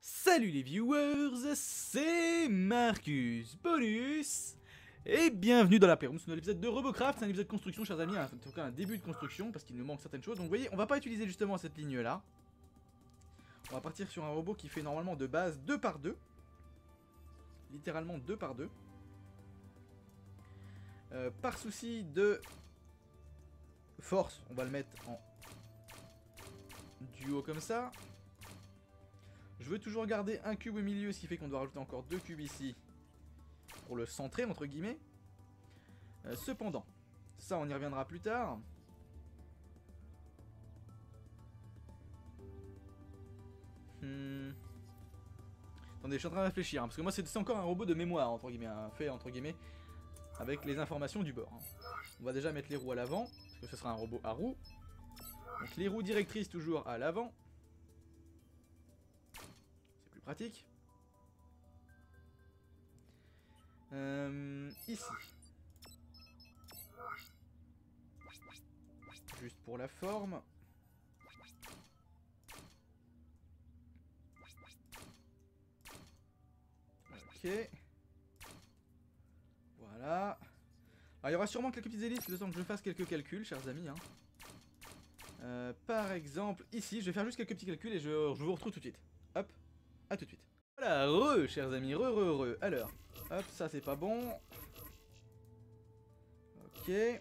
Salut les viewers, c'est Marcus Bonus et bienvenue dans la Playroom sur l'épisode de Robocraft. C'est un épisode de construction, chers amis, en tout cas un début de construction parce qu'il nous manque certaines choses. Donc vous voyez, on va pas utiliser justement cette ligne là. On va partir sur un robot qui fait normalement de base 2 par 2, littéralement 2 par 2. Par souci de force, on va le mettre en duo comme ça. Je veux toujours garder un cube au milieu, ce qui fait qu'on doit rajouter encore 2 cubes ici pour le centrer, entre guillemets. Cependant, ça on y reviendra plus tard. Attendez, je suis en train de réfléchir, hein, parce que moi c'est encore un robot de mémoire, entre guillemets, fait entre guillemets, avec les informations du bord. Hein. On va déjà mettre les roues à l'avant, parce que ce sera un robot à roues. Donc les roues directrices toujours à l'avant. Pratique. Ici. Juste pour la forme. Ok. Voilà. Alors, il y aura sûrement quelques petites élites, le temps que je fasse quelques calculs, chers amis. Hein. Par exemple, ici, je vais faire juste quelques petits calculs et je vous retrouve tout de suite. Hop. A tout de suite. Voilà, chers amis, Alors, hop, ça c'est pas bon. Ok. Il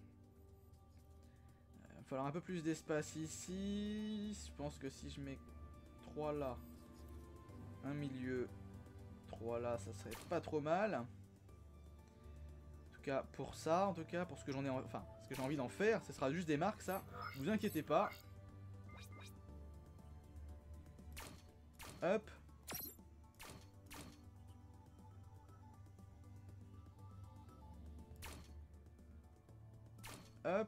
va falloir un peu plus d'espace ici. Je pense que si je mets 3 là, un milieu, 3 là, ça serait pas trop mal. En tout cas, pour ça, en tout cas, pour ce que j'en ai, enfin, ce que j'ai envie d'en faire, ce sera juste des marques, ça. Vous inquiétez pas. Hop. Hop.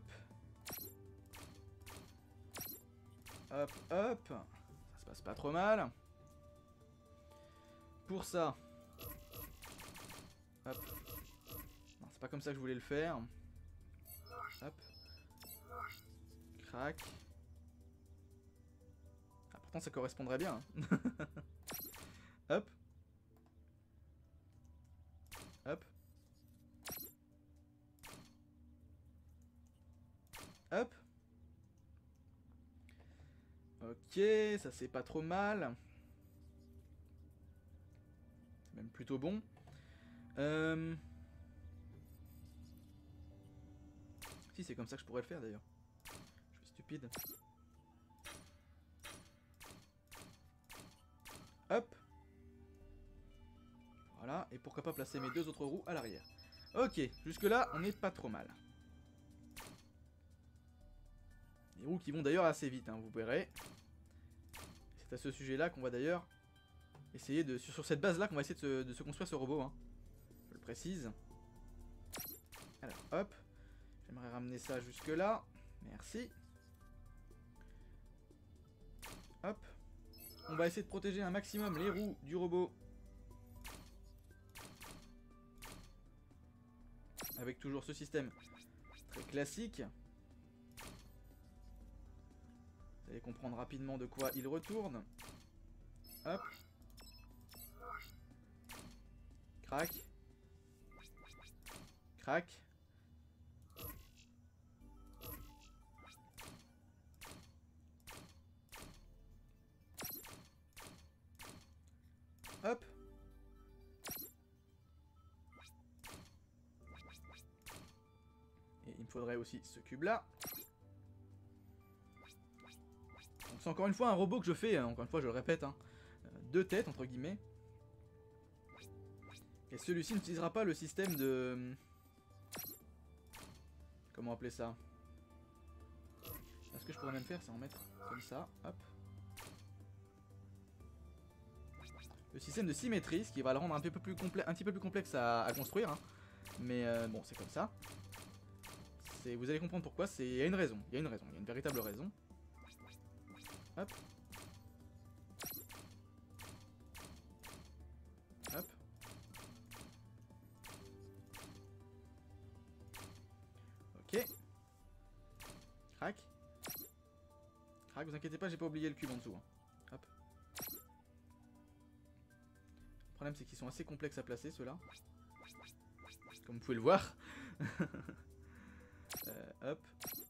Hop, hop. Ça se passe pas trop mal. Pour ça. Hop. Non, c'est pas comme ça que je voulais le faire. Hop. Crac. Ah, pourtant ça correspondrait bien. Hein. Hop. Hop. Hop. Ok, ça c'est pas trop mal. C'est même plutôt bon. Si, c'est comme ça que je pourrais le faire d'ailleurs. Je suis stupide. Hop. Voilà, et pourquoi pas placer mes 2 autres roues à l'arrière. Ok, jusque là on n'est pas trop mal. Les roues qui vont d'ailleurs assez vite, hein, vous verrez. C'est à ce sujet-là qu'on va d'ailleurs essayer de... Sur cette base-là qu'on va essayer de se construire ce robot. Hein. Je le précise. Alors, hop. J'aimerais ramener ça jusque-là. Merci. Hop. On va essayer de protéger un maximum les roues du robot. Avec toujours ce système très classique. Vous allez comprendre rapidement de quoi il retourne. Hop. Crac. Crac. Hop. Et il me faudrait aussi ce cube là. C'est encore une fois un robot que je fais, hein, encore une fois je le répète, hein, 2 têtes entre guillemets. Et celui-ci n'utilisera pas le système de... Comment appeler ça? Ce que je pourrais même faire, c'est en mettre comme ça, hop. Le système de symétrie, ce qui va le rendre un petit peu plus complexe à construire. Hein. Mais bon, c'est comme ça. Vous allez comprendre pourquoi, il y a une raison, il y a une véritable raison. Hop. Hop. Ok. Crac. Crac, vous inquiétez pas, j'ai pas oublié le cube en dessous. Hein. Hop. problème c'est qu'ils sont assez complexes à placer ceux-là. Comme vous pouvez le voir. Hop.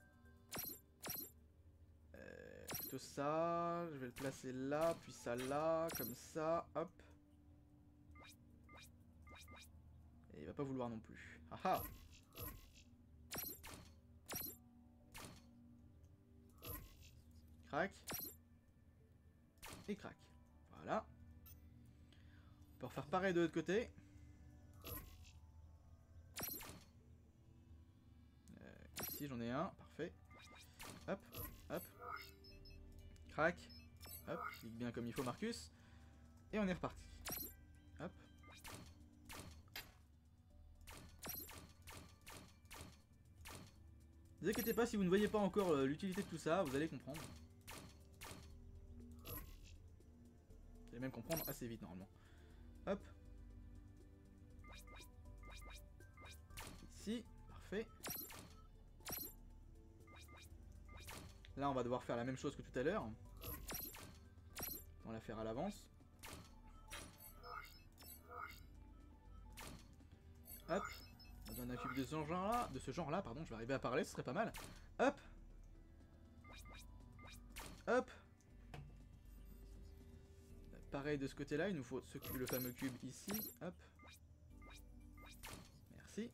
Plutôt ça, je vais le placer là, puis ça là, comme ça, hop. Et il va pas vouloir non plus. Haha. Crac. Et crac. Voilà. On peut refaire pareil de l'autre côté. Ici j'en ai un, parfait. Hop, hop. Crac. Hop, clique bien comme il faut Marcus. Et on est reparti. Hop. Ne vous inquiétez pas si vous ne voyez pas encore l'utilité de tout ça, vous allez comprendre. Vous allez même comprendre assez vite normalement. Hop. Ici, parfait. Là, on va devoir faire la même chose que tout à l'heure. On va la faire à l'avance. Hop. On a besoin d'un cube de ce genre-là, pardon, je vais arriver à parler, ce serait pas mal. Hop. Hop. Pareil de ce côté-là, il nous faut le fameux cube ici. Hop. Merci.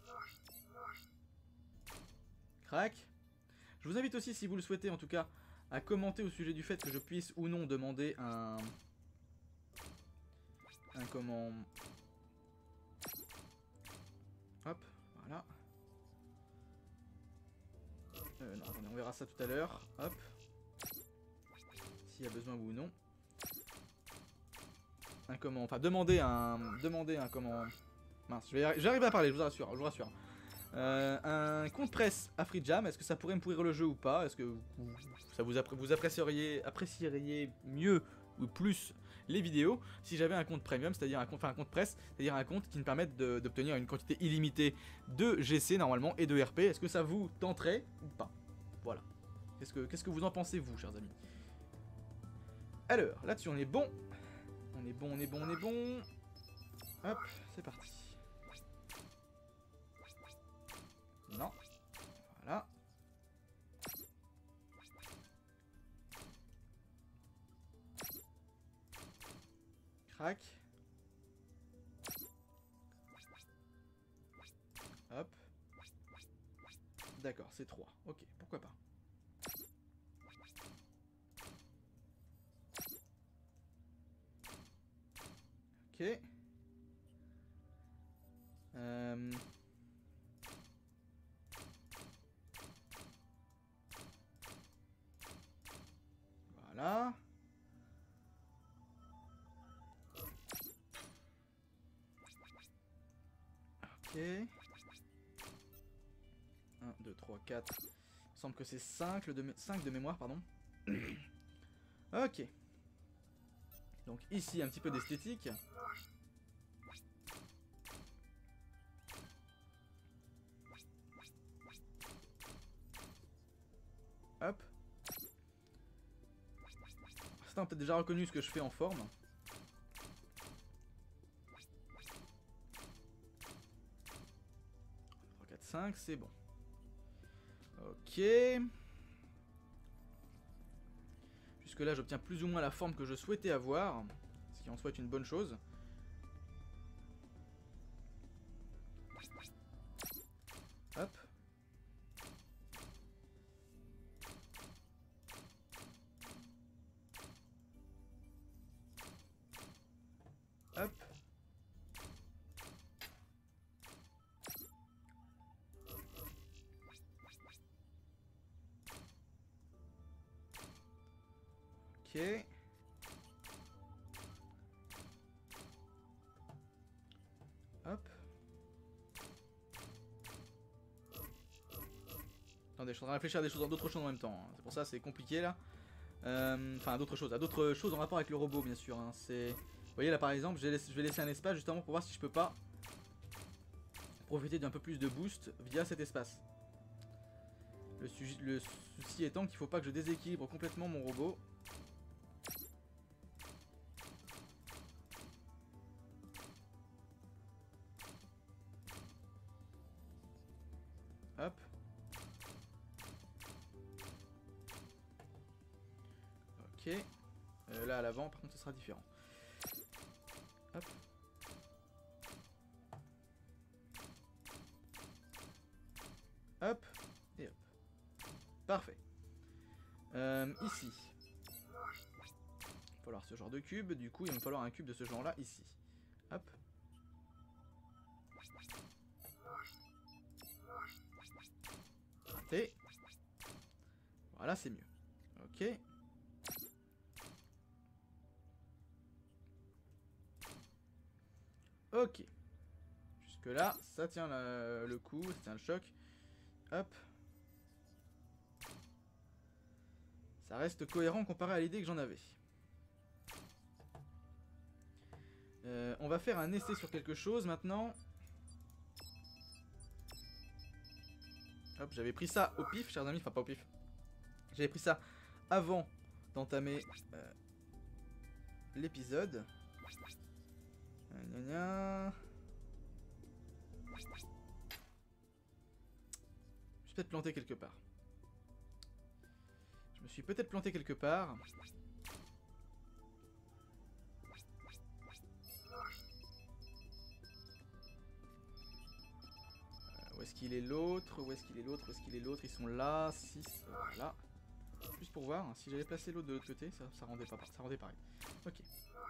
Crac. Je vous invite aussi, si vous le souhaitez en tout cas, à commenter au sujet du fait que je puisse ou non demander un comment... Hop, voilà. Non, attendez, on verra ça tout à l'heure. Hop. S'il y a besoin ou non. Un comment... Enfin, demander un comment... Mince, j'arrive à parler, je vous rassure, je vous rassure. Un compte presse à Free Jam, est-ce que ça pourrait me pourrir le jeu ou pas? Est-ce que vous apprécieriez mieux ou plus les vidéos si j'avais un compte premium, c'est-à-dire un compte presse, c'est-à-dire un compte qui me permette d'obtenir une quantité illimitée de GC normalement et de RP? Est-ce que ça vous tenterait ou pas? Voilà. Qu'est-ce que vous en pensez vous, chers amis? Alors, là-dessus on est bon. On est bon, on est bon, on est bon. Hop, c'est parti. Non. Voilà. Crac. Hop. D'accord, c'est 3. Ok, pourquoi pas. Ok. Voilà. Ok. 1, 2, 3, 4. Il me semble que c'est 5, 5 de mémoire, pardon. Ok. Donc ici, un petit peu d'esthétique. Hop. Certains ont peut-être déjà reconnu ce que je fais en forme. 3, 4, 5, c'est bon. Ok. Jusque là, j'obtiens plus ou moins la forme que je souhaitais avoir. Ce qui en soit une bonne chose. Hop. Hop. Ok. Hop. Attendez, je suis en train de réfléchir à d'autres choses en même temps. Hein. C'est pour ça c'est compliqué là. Enfin, à d'autres choses en rapport avec le robot, bien sûr. Hein. Vous voyez là par exemple, je vais laisser un espace justement pour voir si je peux pas profiter d'un peu plus de boost via cet espace. Le souci étant qu'il faut pas que je déséquilibre complètement mon robot. Ok. Là à l'avant, par contre, ce sera différent. Hop. Hop. Et hop. Parfait. Ici. Il va falloir ce genre de cube. Du coup, il va me falloir un cube de ce genre-là ici. Hop. Raté. Voilà, c'est mieux. Ok. Ok. Jusque là, ça tient le coup, ça tient le choc. Hop. Ça reste cohérent comparé à l'idée que j'en avais. On va faire un essai sur quelque chose maintenant. Hop, j'avais pris ça au pif, chers amis, enfin pas au pif. J'avais pris ça avant d'entamer l'épisode. Je me suis peut-être planté quelque part. Je me suis peut-être planté quelque part. Où est-ce qu'il est l'autre? Où est-ce qu'il est l'autre? Où est-ce qu'il est l'autre? Ils sont là, 6, voilà. Juste pour voir, hein, si j'avais placé l'autre de l'autre côté, ça rendait pas, ça rendait pareil. Ok.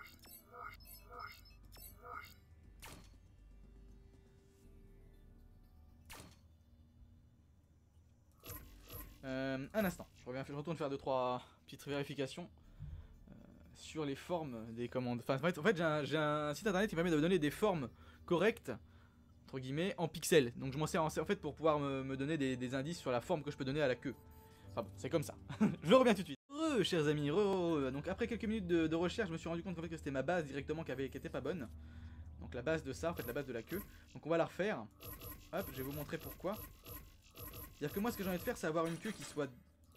Un instant, je retourne faire 2-3 petites vérifications sur les formes des commandes. Enfin, en fait j'ai un site internet qui permet de me donner des formes correctes, entre guillemets, en pixels. Donc je m'en sers en fait pour pouvoir me donner des indices sur la forme que je peux donner à la queue. Enfin bon, c'est comme ça. Je reviens tout de suite. Chers amis, donc après quelques minutes de recherche, je me suis rendu compte qu'en fait que c'était ma base directement qui était pas bonne. Donc la base de ça, en fait la base de la queue. Donc on va la refaire. Hop, je vais vous montrer pourquoi. C'est-à-dire que moi ce que j'ai envie de faire, c'est avoir une queue qui soit...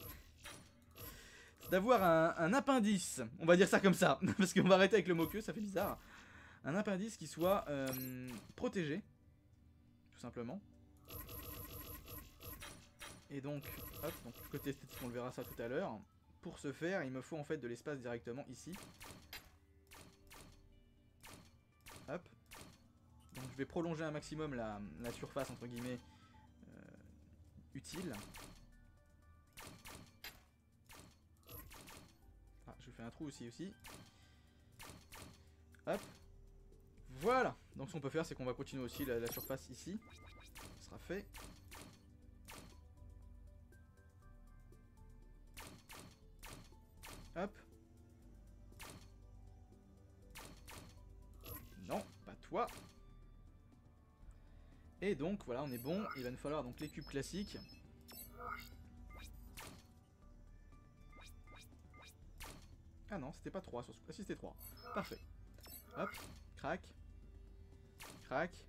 d'avoir un appendice, on va dire ça comme ça, parce qu'on va arrêter avec le mot queue, ça fait bizarre. Un appendice qui soit protégé, tout simplement. Et donc, hop, donc côté esthétique, on le verra ça tout à l'heure. Pour ce faire, il me faut en fait de l'espace directement ici. Hop. Donc je vais prolonger un maximum la surface, entre guillemets, utile. Ah, je fais un trou aussi. Hop. Voilà. Donc ce qu'on peut faire, c'est qu'on va continuer aussi la surface ici. Ce sera fait. Hop. Non, pas toi. Et donc voilà, on est bon. Il va nous falloir donc les cubes classiques. Ah non, c'était pas 3 sur ce coup. Ah si, c'était 3. Parfait. Hop, crac. Crac.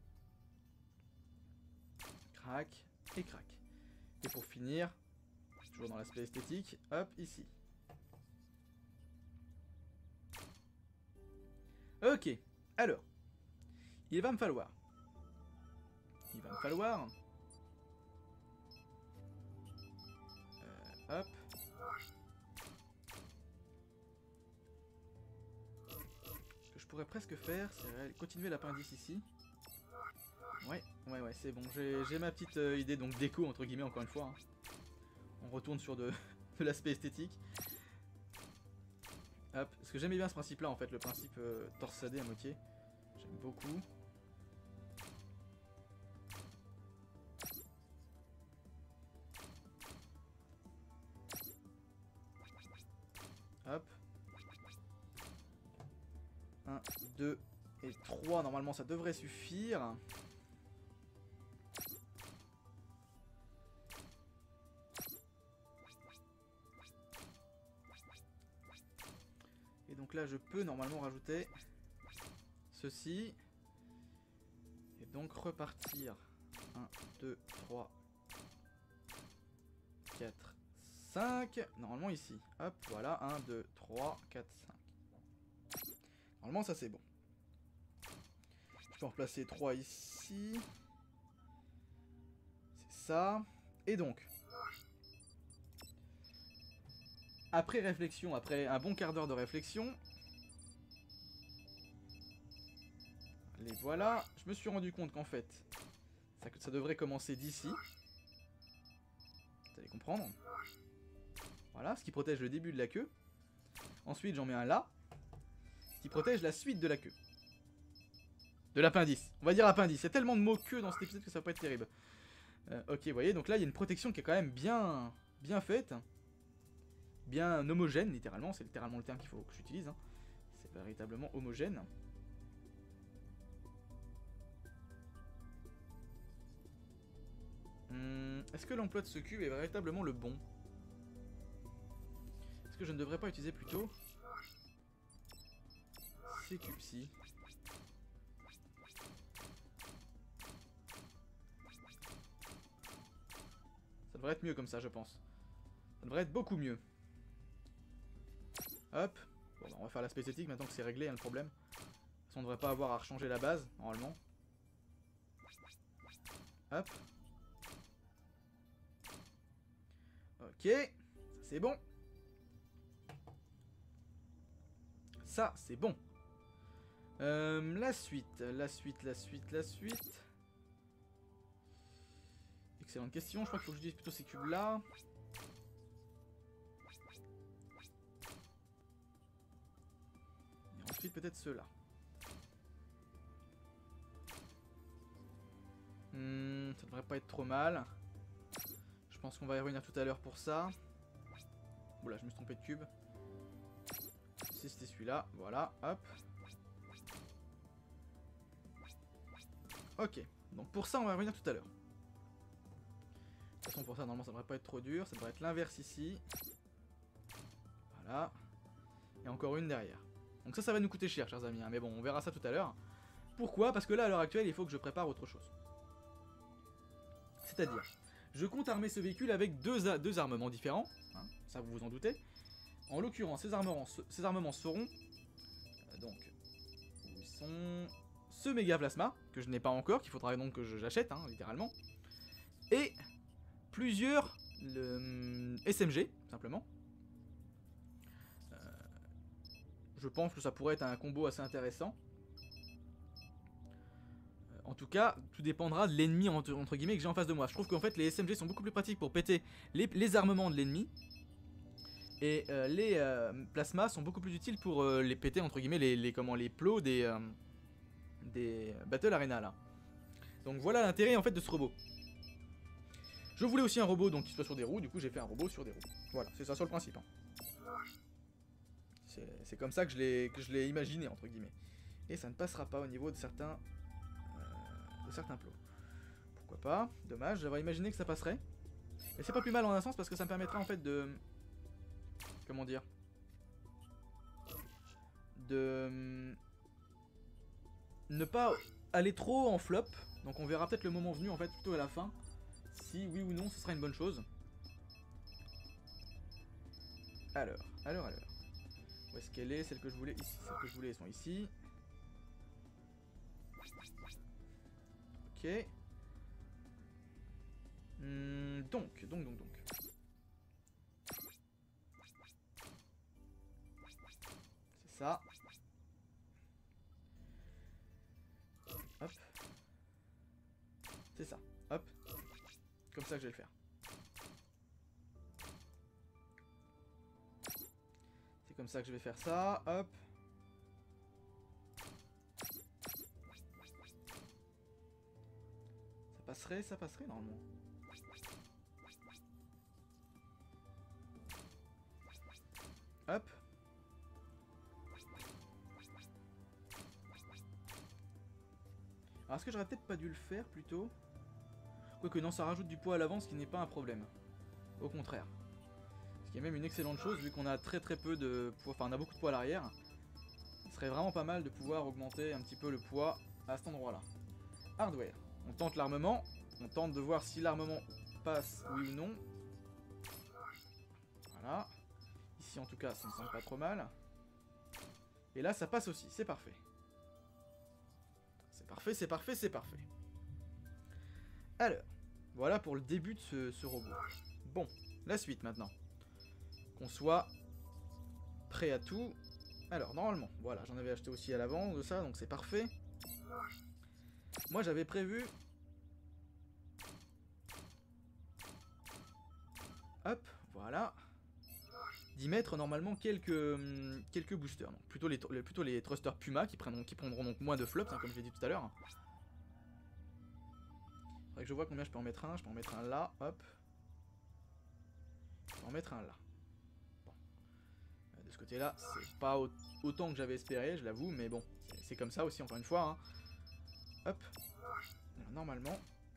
Crac. Et crac. Et pour finir, toujours dans l'aspect esthétique, hop, ici. Ok, alors. Il va me falloir. Hop. Ce que je pourrais presque faire, c'est continuer l'appendice ici. Ouais, c'est bon. J'ai ma petite idée, donc déco, entre guillemets, encore une fois. Hein. On retourne sur de l'aspect esthétique. Hop, parce que j'aimais bien ce principe-là, en fait, le principe torsadé à moitié. J'aime beaucoup. Hop. 1, 2 et 3, normalement ça devrait suffire. Et donc là je peux normalement rajouter ceci. Et donc repartir. 1, 2, 3, 4, 5. Normalement ici. Hop, voilà. 1, 2, 3, 4, 5. Normalement ça c'est bon. Je peux en replacer 3 ici. C'est ça. Et donc. après réflexion, après un bon quart d'heure de réflexion, les voilà, je me suis rendu compte qu'en fait, ça devrait commencer d'ici. Vous allez comprendre. Voilà, ce qui protège le début de la queue. Ensuite, j'en mets un là, qui protège la suite de la queue. De l'appendice. On va dire appendice. Il y a tellement de mots queue dans cet épisode que ça va pas être terrible. Ok, vous voyez, donc là, il y a une protection qui est quand même bien faite. Bien homogène, littéralement. C'est littéralement le terme qu'il faut que j'utilise. Hein. C'est véritablement homogène. Est-ce que l'emploi de ce cube est véritablement le bon? Est-ce que je ne devrais pas utiliser plutôt ces cubes-ci? Ça devrait être mieux comme ça, je pense. Ça devrait être beaucoup mieux. Hop. Bon, bah, on va faire l'aspect esthétique maintenant que c'est réglé, hein, le problème. De toute façon, on devrait pas avoir à rechanger la base, normalement. Hop. Ok. Ça, c'est bon. Ça, c'est bon. La suite. Excellente question. Je crois qu'il faut que j'utilise plutôt ces cubes-là. Et ensuite, peut-être ceux-là. Ça devrait pas être trop mal. Je pense qu'on va y revenir tout à l'heure pour ça. Oula, je me suis trompé de cube. Si c'était celui-là, voilà, hop. Ok, donc pour ça on va revenir tout à l'heure. De toute façon pour ça normalement ça devrait pas être trop dur, ça devrait être l'inverse ici. Voilà. Et encore une derrière. Donc ça va nous coûter cher chers amis, hein. Mais bon on verra ça tout à l'heure. Pourquoi? Parce que là à l'heure actuelle il faut que je prépare autre chose. C'est-à-dire, je compte armer ce véhicule avec deux armements différents, hein, ça vous vous en doutez. En l'occurrence, ces armements seront donc où ils sont ce méga plasma que je n'ai pas encore, qu'il faudra donc que j'achète, hein, littéralement, et plusieurs SMG simplement. Je pense que ça pourrait être un combo assez intéressant. En tout cas, tout dépendra de l'ennemi entre guillemets que j'ai en face de moi. Je trouve qu'en fait les SMG sont beaucoup plus pratiques pour péter les armements de l'ennemi. Et les plasmas sont beaucoup plus utiles pour les péter entre guillemets les plots des Battle Arena là. Donc voilà l'intérêt en fait de ce robot. Je voulais aussi un robot donc qui soit sur des roues, du coup j'ai fait un robot sur des roues. Voilà, c'est ça sur le principe. Hein. C'est comme ça que je l'ai imaginé entre guillemets. Et ça ne passera pas au niveau de certains plots. Pourquoi pas? Dommage, j'avais imaginé que ça passerait. Mais c'est pas plus mal en un sens parce que ça me permettra en fait de... Comment dire? De... Ne pas aller trop en flop. Donc on verra peut-être le moment venu en fait plutôt à la fin. Si oui ou non ce sera une bonne chose. Alors. Où est-ce qu'elle est? Celle que je voulais ici. Celles que je voulais elles sont ici. Ok. Donc. C'est ça. Hop. C'est ça. Hop. Comme ça que je vais le faire. C'est comme ça que je vais faire ça. Hop. Ça passerait normalement. Hop. Alors est-ce que j'aurais peut-être pas dû le faire plutôt? Quoique non, ça rajoute du poids à l'avant, ce qui n'est pas un problème. Au contraire. Ce qui est même une excellente chose vu qu'on a très peu de poids, enfin on a beaucoup de poids à l'arrière. Il serait vraiment pas mal de pouvoir augmenter un petit peu le poids à cet endroit là. Hardware. On tente l'armement, on tente de voir si l'armement passe oui ou non. Voilà. Ici en tout cas ça me semble pas trop mal. Et là ça passe aussi, c'est parfait. C'est parfait. Alors, voilà pour le début de ce robot. Bon, la suite maintenant. Qu'on soit prêt à tout. Alors, normalement, voilà, j'en avais acheté aussi à l'avant de ça, donc c'est parfait. Moi, j'avais prévu... Hop, voilà. D'y mettre normalement quelques boosters. Donc, plutôt les thrusters Puma qui prendront donc moins de flops, hein, comme je l'ai dit tout à l'heure. Faudrait que je vois combien je peux en mettre un. Je peux en mettre un là, hop. Je peux en mettre un là. Bon. De ce côté-là, c'est pas autant que j'avais espéré, je l'avoue, mais bon, c'est comme ça aussi, encore une fois. Hein. Hop. Alors, normalement...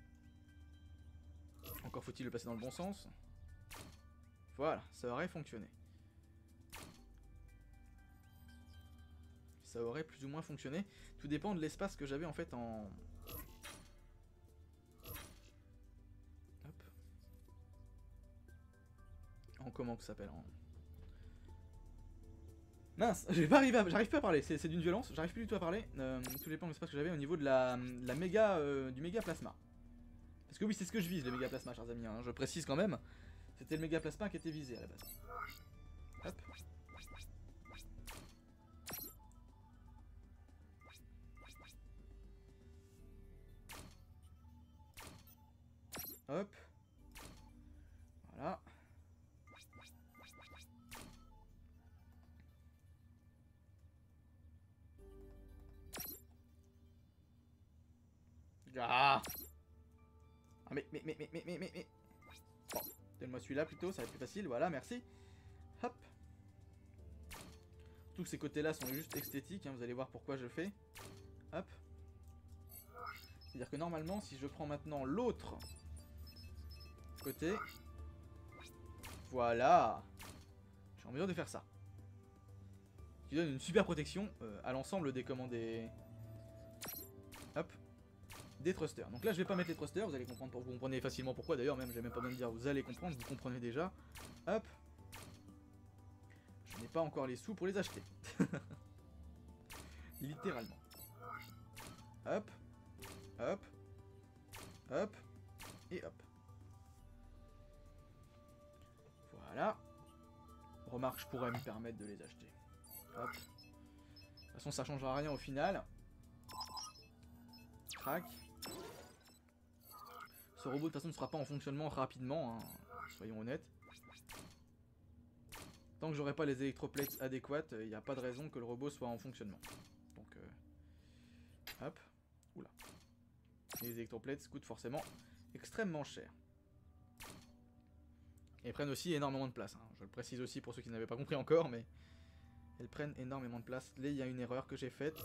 Encore faut-il le passer dans le bon sens. Voilà, ça aurait fonctionné. Ça aurait plus ou moins fonctionné. Tout dépend de l'espace que j'avais en fait en... Hop. En comment que ça s'appelle en... Mince, j'arrive pas à parler, c'est d'une violence, j'arrive plus du tout à parler. Tout dépend de l'espace que j'avais au niveau de la méga, du méga plasma. Parce que oui, c'est ce que je vise, le méga plasma, chers amis, hein, je précise quand même. C'était le méga plasma qui était visé à la base. Hop. Hop. Voilà. Ah, mais... Bon, donne-moi celui-là plutôt, ça va être plus facile, voilà, merci. Hop. Surtout que ces côtés-là sont juste esthétiques, hein, vous allez voir pourquoi je le fais. Hop. C'est-à-dire que normalement, si je prends maintenant l'autre côté... Voilà. Je suis en mesure de faire ça. Ce qui donne une super protection à l'ensemble des commandés. Hop. Des thrusters. Donc là je vais pas mettre les thrusters, vous allez comprendre, vous comprenez facilement pourquoi d'ailleurs, même j'ai même pas besoin de dire, vous allez comprendre, vous comprenez déjà. Hop. Je n'ai pas encore les sous pour les acheter. Littéralement. Hop. Hop. Hop. Et hop. Voilà. Remarque, je pourrais me permettre de les acheter. Hop. De toute façon ça changera rien au final. Crac. Ce robot de toute façon ne sera pas en fonctionnement rapidement, hein, soyons honnêtes. Tant que j'aurai pas les électroplates adéquates, il n'y a pas de raison que le robot soit en fonctionnement. Donc, hop, oula. Et les électroplates coûtent forcément extrêmement cher. Et prennent aussi énormément de place, hein. Je le précise aussi pour ceux qui n'avaient pas compris encore, mais... Elles prennent énormément de place. Là, il y a une erreur que j'ai faite.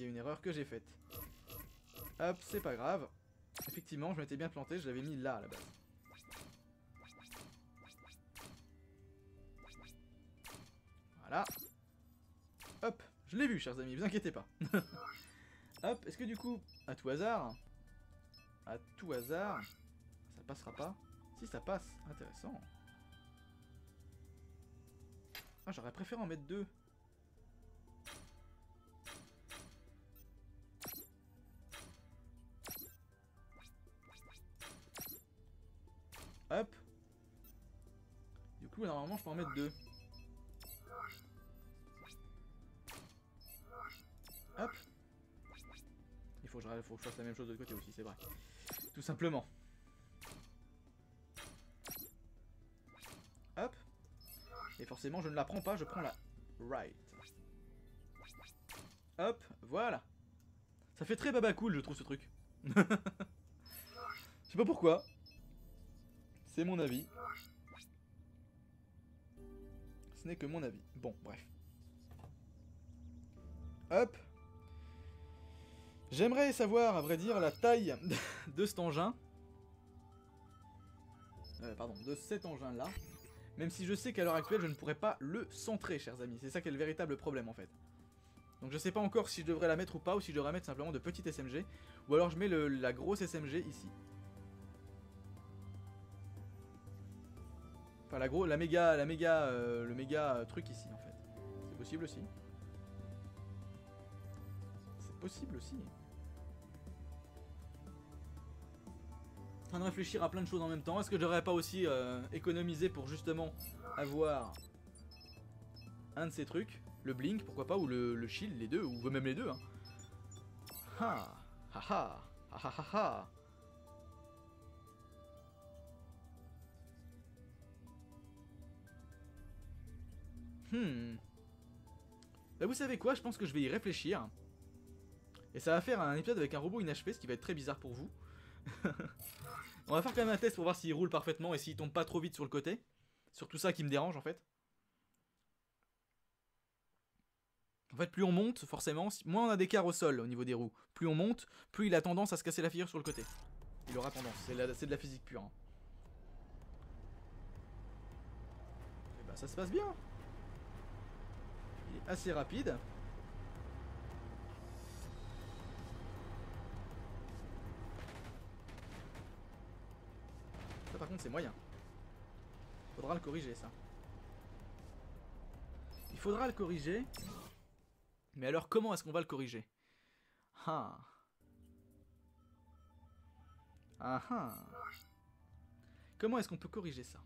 Hop, c'est pas grave. Effectivement, je m'étais bien planté, je l'avais mis là à la base. Voilà. Hop, je l'ai vu, chers amis, vous inquiétez pas. Hop, est-ce que du coup, à tout hasard, ça passera pas? Si, ça passe, intéressant. Ah, j'aurais préféré en mettre deux. Hop. Du coup, normalement, je peux en mettre deux. Hop. Il faut que je fasse la même chose de l'autre côté aussi, c'est vrai. Tout simplement. Hop. Et forcément, je ne la prends pas, je prends la right. Hop, voilà. Ça fait très baba cool, je trouve, ce truc. Je sais pas pourquoi. C'est mon avis. Ce n'est que mon avis. Bon, bref. Hop. J'aimerais savoir, à vrai dire, la taille de cet engin. Pardon, de cet engin-là. Même si je sais qu'à l'heure actuelle, je ne pourrais pas le centrer, chers amis. C'est ça qui est le véritable problème, en fait. Donc je sais pas encore si je devrais la mettre ou pas, ou si je devrais mettre simplement de petites SMG. Ou alors je mets la grosse SMG ici. Enfin, le méga truc ici, en fait. C'est possible aussi. C'est possible aussi. En train de réfléchir à plein de choses en même temps. Est-ce que je devrais pas aussi économiser pour justement avoir un de ces trucs. Le blink, pourquoi pas, ou le shield, les deux, ou même les deux. Hein. Ha ha ha ha ha ha ha. Bah vous savez quoi, je pense que je vais y réfléchir. Et ça va faire un épisode avec un robot inachevé, ce qui va être très bizarre pour vous. On va faire quand même un test pour voir s'il roule parfaitement et s'il tombe pas trop vite sur le côté. Surtout ça qui me dérange en fait. En fait, plus on monte, forcément, moins on a d'écart au sol au niveau des roues. Plus on monte, plus il a tendance à se casser la figure sur le côté. Il aura tendance, c'est de la physique pure. Hein. Et bah ça se passe bien. Il est assez rapide. Ça par contre c'est moyen. Faudra le corriger ça. Il faudra le corriger. Mais alors comment est-ce qu'on va le corriger? Ah. Ah ah. Comment est-ce qu'on peut corriger ça?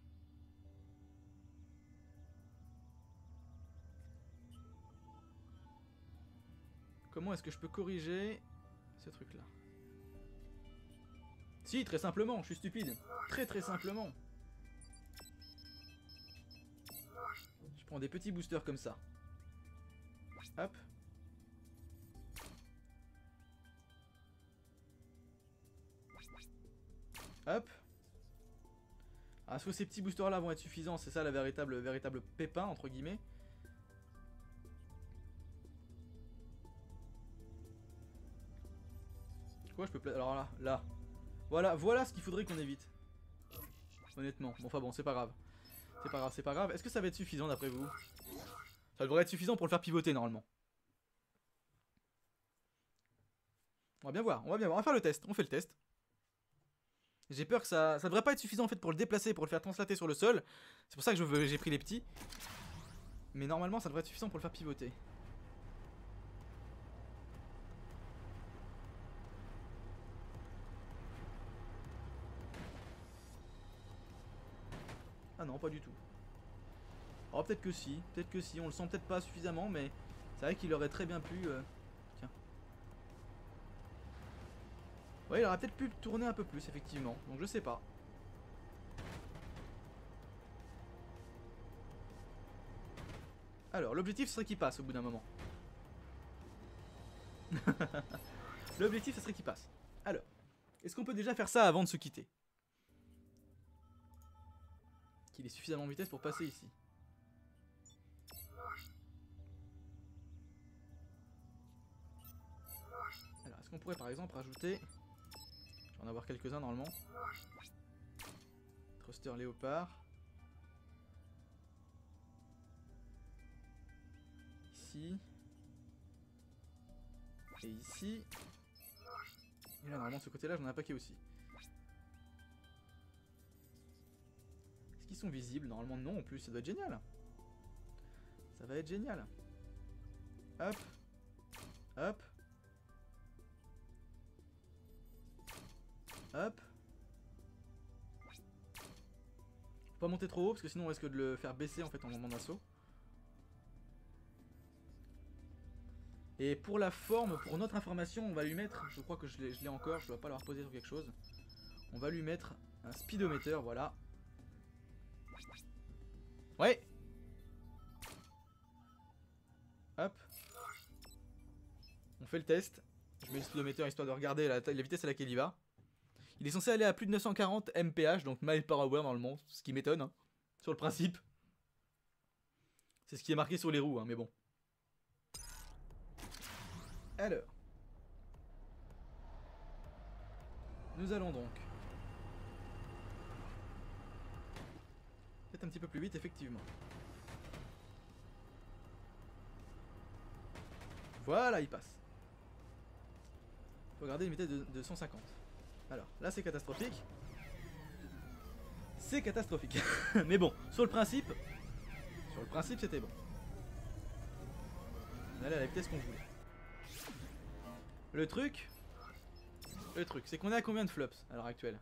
Comment est-ce que je peux corriger ce truc là? Si, très simplement, je suis stupide. Très simplement. Je prends des petits boosters comme ça. Hop. Hop. Ah, est-ce que ces petits boosters là vont être suffisants? C'est ça la véritable pépin entre guillemets. Quoi je peux placer? Alors là. Voilà ce qu'il faudrait qu'on évite. Honnêtement. Bon, enfin bon, c'est pas grave. C'est pas grave. Est-ce que ça va être suffisant d'après vous? Ça devrait être suffisant pour le faire pivoter normalement. On va bien voir. On va faire le test. On fait le test. J'ai peur que ça devrait pas être suffisant en fait pour le déplacer, pour le faire translater sur le sol. C'est pour ça que j'ai pris les petits. Mais normalement ça devrait être suffisant pour le faire pivoter. Ah non, pas du tout. Oh, peut-être que si, on le sent peut-être pas suffisamment, mais c'est vrai qu'il aurait très bien pu... Tiens. Ouais, il aurait peut-être pu tourner un peu plus, effectivement, donc je sais pas. Alors, l'objectif ce serait qu'il passe au bout d'un moment. L'objectif ce serait qu'il passe. Alors, est-ce qu'on peut déjà faire ça avant de se quitter? Qu'il ait suffisamment de vitesse pour passer ici. Alors, est-ce qu'on pourrait par exemple rajouter... Je vais en avoir quelques-uns normalement. Thruster léopard. Ici. Et ici. Et là, normalement, de ce côté-là, j'en ai un paquet aussi. Est-ce qu'ils sont visibles? Normalement, non, en plus, ça doit être génial. Ça va être génial. Hop. Hop. Hop. Faut pas monter trop haut, parce que sinon, on risque de le faire baisser, en fait, en moment d'assaut. Et pour la forme, pour notre information, on va lui mettre, je crois que je l'ai encore, je dois pas l'avoir posé sur quelque chose. On va lui mettre un speedomètre, voilà. Ouais. Hop. On fait le test. Je mets le speedomètre histoire de regarder la vitesse à laquelle il va. Il est censé aller à plus de 940 mph, donc mile per hour normalement, ce qui m'étonne, hein, sur le principe. C'est ce qui est marqué sur les roues, hein, mais bon. Alors, nous allons donc peut-être un petit peu plus vite, effectivement. Voilà, il passe. Faut garder une vitesse de 150. Alors, là c'est catastrophique. C'est catastrophique. Mais bon, sur le principe c'était bon. On allait à la vitesse qu'on voulait. Le truc, c'est qu'on est à combien de flops à l'heure actuelle?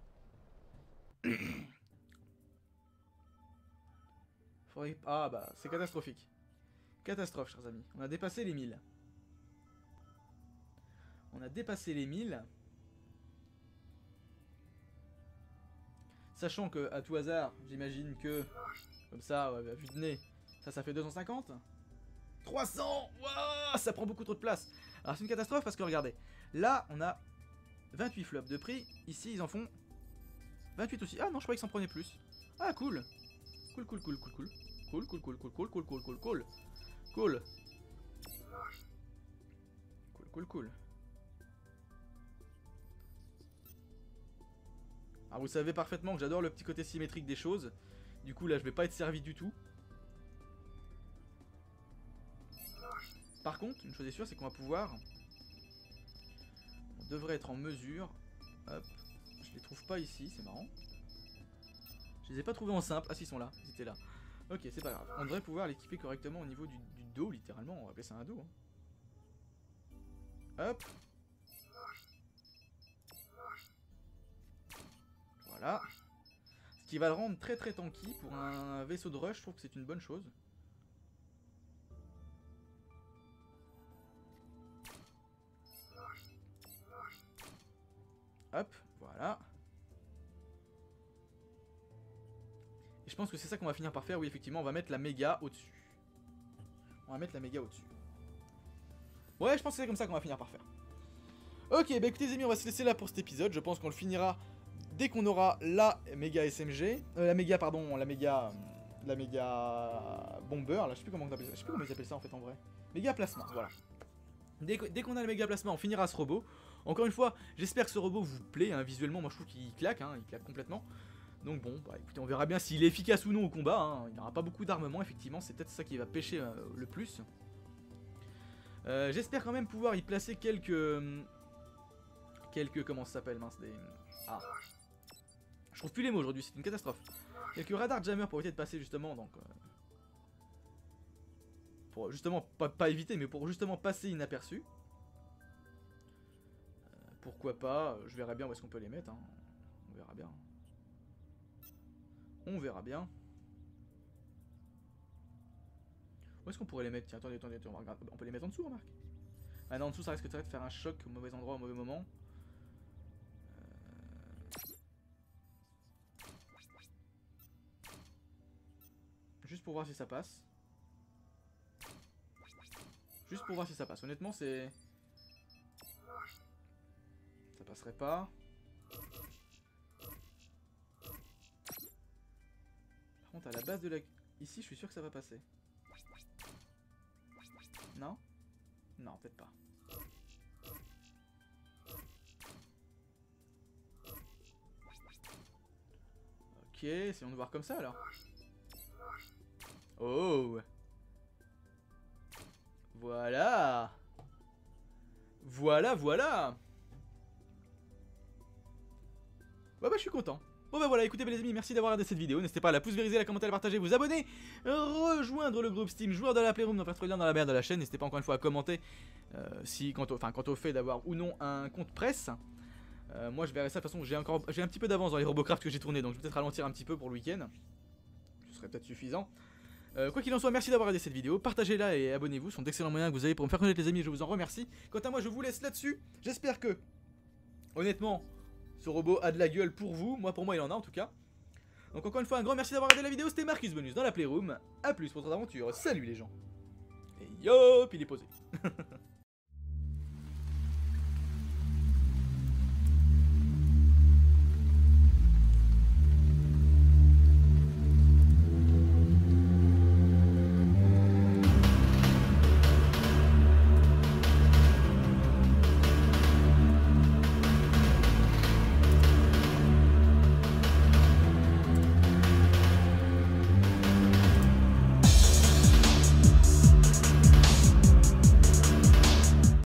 Ah bah, c'est catastrophique. Catastrophe, chers amis. On a dépassé les 1000. On a dépassé les 1000. Sachant que, à tout hasard, j'imagine que, comme ça, à vue de nez, ça fait 250. 300. Wouah, ça prend beaucoup trop de place. Alors c'est une catastrophe parce que regardez, là on a 28 flops de prix. Ici ils en font 28 aussi. Ah non, je croyais qu'ils s'en prenaient plus. Ah cool. Cool, cool, cool, cool, cool. Cool, cool, cool, cool, cool, cool, cool, cool, cool. Cool. Cool, cool, cool. Alors vous savez parfaitement que j'adore le petit côté symétrique des choses. Du coup là je vais pas être servi du tout. Par contre, une chose est sûre, c'est qu'on va pouvoir... On devrait être en mesure... Hop. Je les trouve pas ici, c'est marrant. Je les ai pas trouvés en simple. Ah si, ils sont là, ils étaient là. Ok, c'est pas grave. On devrait pouvoir l'équiper correctement au niveau du dos, littéralement. On va appeler ça un dos. Hein. Hop. Voilà. Ce qui va le rendre très très tanky. Pour un vaisseau de rush, je trouve que c'est une bonne chose. Hop, voilà. Et je pense que c'est ça qu'on va finir par faire. Oui, effectivement, on va mettre la méga au-dessus. On va mettre la méga au-dessus. Ouais, je pense que c'est comme ça qu'on va finir par faire. Ok, bah écoutez les amis, on va se laisser là pour cet épisode. Je pense qu'on le finira dès qu'on aura la méga SMG. La méga bomber, là, je sais plus comment on appelle ça. Je sais plus comment ils appellent ça en fait en vrai. Méga plasma, voilà. Dès qu'on a le méga plasma, on finira ce robot. Encore une fois, j'espère que ce robot vous plaît, hein. Visuellement, moi je trouve qu'il claque, hein. Il claque complètement. Donc bon, bah écoutez, on verra bien s'il est efficace ou non au combat, hein. Il n'y aura pas beaucoup d'armement, effectivement, c'est peut-être ça qui va pêcher le plus. J'espère quand même pouvoir y placer quelques... comment ça s'appelle, mince, des... Ah. Je trouve plus les mots aujourd'hui, c'est une catastrophe. Quelques radars jammer pour éviter de passer justement, donc... pour justement, pas éviter, mais pour justement passer inaperçu. Pourquoi pas, je verrai bien où est-ce qu'on peut les mettre, hein. On verra bien. On verra bien. Où est-ce qu'on pourrait les mettre? Tiens, attendez, on va regarder. On peut les mettre en dessous, remarque. Ah non, en dessous ça risque de faire un choc au mauvais endroit, au mauvais moment. Juste pour voir si ça passe. Juste pour voir si ça passe. Honnêtement, c'est... Ça passerait pas. Par contre, à la base de la... Ici, je suis sûr que ça va passer. Non? Non, peut-être pas. Ok, essayons de voir comme ça alors. Oh! Voilà! Voilà, voilà! Bah je suis content. Bon bah voilà, écoutez les amis, merci d'avoir regardé cette vidéo. N'hésitez pas à la pouce vériser, à la commenter, à la partager, vous abonner, rejoindre le groupe Steam, joueur de la Playroom, dans faire trouver le lien dans la barre de la chaîne. N'hésitez pas encore une fois à commenter quant au fait d'avoir ou non un compte presse. Moi je verrai ça, de toute façon j'ai un petit peu d'avance dans les Robocraft que j'ai tourné, donc je vais peut-être ralentir un petit peu pour le week-end. Ce serait peut-être suffisant. Quoi qu'il en soit, merci d'avoir regardé cette vidéo, partagez-la et abonnez-vous, ce sont d'excellents moyens que vous avez pour me faire connaître les amis, je vous en remercie. Quant à moi, je vous laisse là-dessus, j'espère que, honnêtement, ce robot a de la gueule pour vous, moi pour moi il en a en tout cas. Donc encore une fois, un grand merci d'avoir regardé la vidéo, c'était Marcus Bonus dans la Playroom, à plus pour votre aventure, salut les gens. Et hop, il est posé.